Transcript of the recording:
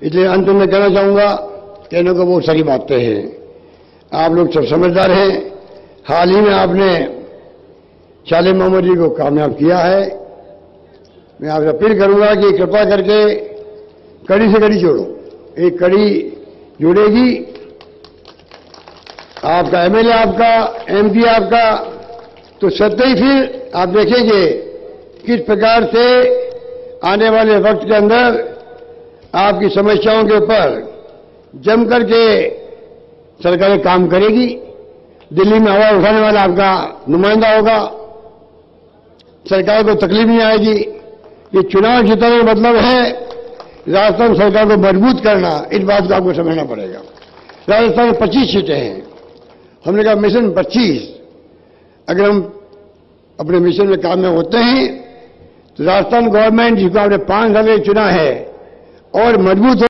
इसलिए अंत में कहना चाहूंगा, कहने को बहुत सारी बातें हैं, आप लोग सब समझदार हैं। हाल ही में आपने शाले मोहम्मद जी को कामयाब किया है। मैं आपसे अपील करूंगा कि कृपा करके कड़ी से कड़ी जोड़ो। एक कड़ी जुड़ेगी, आपका एमएलए आपका, एमपी आपका, तो सत्य ही फिर आप देखेंगे किस प्रकार से आने वाले वक्त के अंदर आपकी समस्याओं के ऊपर जम करके सरकार काम करेगी। दिल्ली में हवा उठाने वाला आपका नुमाइंदा होगा, सरकार को तकलीफ नहीं आएगी। ये चुनाव जीतने का मतलब है राजस्थान सरकार को मजबूत करना, इस बात को आपको समझना पड़ेगा। राजस्थान में 25 सीटें हैं, हमने कहा मिशन 25। अगर हम अपने मिशन में कामयाब होते हैं तो राजस्थान गवर्नमेंट जिसको आपने 5 साल चुना है और मजबूत